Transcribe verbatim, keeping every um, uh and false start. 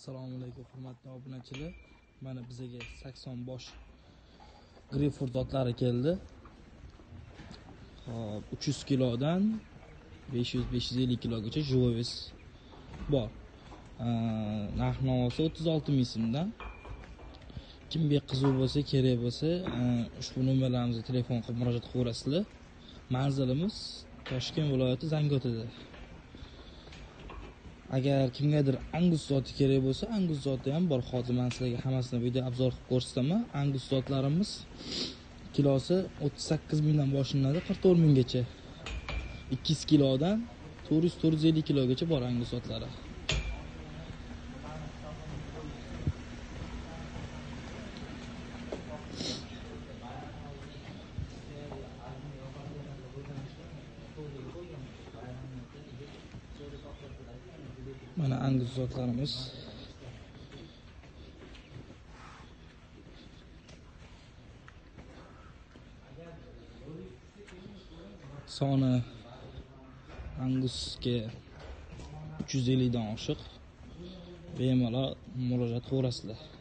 Assalomu alaykum hurmatli obunachilar. Mana bizga sakson bosh Greyfurt otlari keldi. Hop, uch yuz kilodan besh yuz besh yuz ellik kilogacha jovis bor. Narx navosi o'ttiz olti ming so'mdan. Kimga qiziq bo'lsa, kerak bo'lsa, ushbu nomerlarimizga telefon qilib murojaat qilaverasizlar. Manzilimiz Toshkent viloyati Zangiotada. Agar kimgadir Angus zoti kerak bo'lsa, Angus zoti ham bor. Hozir men sizlarga hammasini video obzor qilib ko'rsataman. Angus zotlarimiz kilosi o'ttiz sakkiz mingdan boshlanadi, qirq to'rt minggacha. ikki yuz kilodan to'rt yuz to'rt yuz ellik kilogacha bor Angus zotlari. Mana Angus zotlarimiz. Soni Angusga uch yuz ellik dan oshiq. Bemalol murojaat qilaverasizlar.